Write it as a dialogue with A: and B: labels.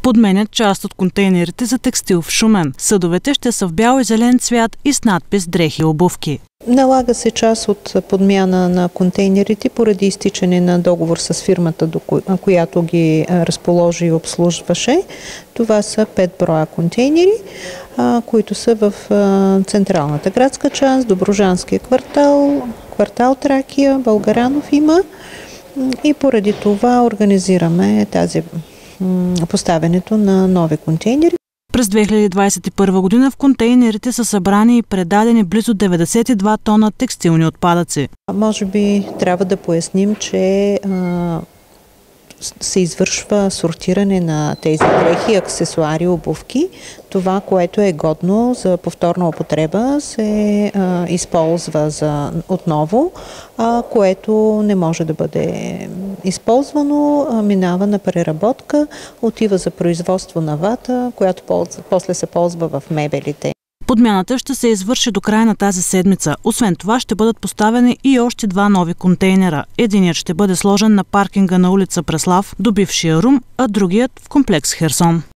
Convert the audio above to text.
A: подменят част от контейнерите за текстил в Шумен. Съдовете ще са в бял и зелен цвят и с надпис дрехи и обувки.
B: Налага се част от подмяна на контейнерите поради изтичане на договор с фирмата, която ги разположи и обслужваше. Това са 5 броя контейнери, които са в централната градска част, Добруджанския квартал, квартал Тракия, Българанов има, и поради това организираме поставянето на нови контейнери.
A: През 2021 година в контейнерите са събрани и предадени близо 92 тона текстилни отпадъци.
B: Може би трябва да поясним, че се извършва сортиране на тези дрехи, аксесуари, обувки. Това, което е годно за повторна употреба, се използва отново, което не може да бъде използвано, минава на преработка, отива за производство на вата, която после се ползва в мебелите.
A: Подмяната ще се извърши до края на тази седмица. Освен това ще бъдат поставени и още 2 нови контейнера. Единият ще бъде сложен на паркинга на улица Преслав до бившия РУМ, а другият в комплекс Херсон.